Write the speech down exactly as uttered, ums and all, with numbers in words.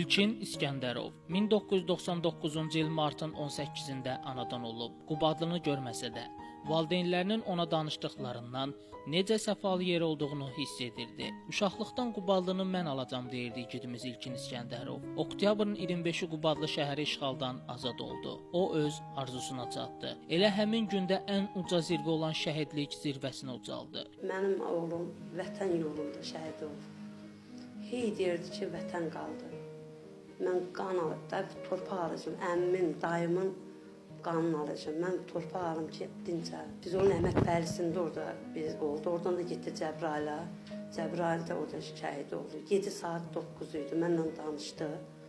İlkin İskəndərov min doqquz yüz doxsan doqquzuncu il martın on səkkizində anadan olub. Quba adını görməsə də, valideynlərinin ona danışdıqlarından necə səfalı yer olduğunu hiss edirdi. Uşaqlıqdan Quba adını mən alacam deyirdi igidimiz İlkin İskəndərov. Oktyabrın iyirmi beşi Quba adlı şəhəri işğaldan azad oldu. O öz arzusuna çatdı. Elə həmin gündə ən uca zirvə olan şəhidlik zirvəsinə ucaldı. Mənim oğlum vətən yolunda şəhid oldu. Hey deyirdi ki, vətən qaldı. Mən qan alıb da torpaq alacağım, əmmin, dayımın qanını alacağım. Mən torpaq alım ki, dincə. Biz onun əmək bərisində orada biz oldu. Oradan da getdi Cəbrayıla. Cəbrayıl da orada şəhid oldu. yeddi saat doqquz idi, mənlə danışdı.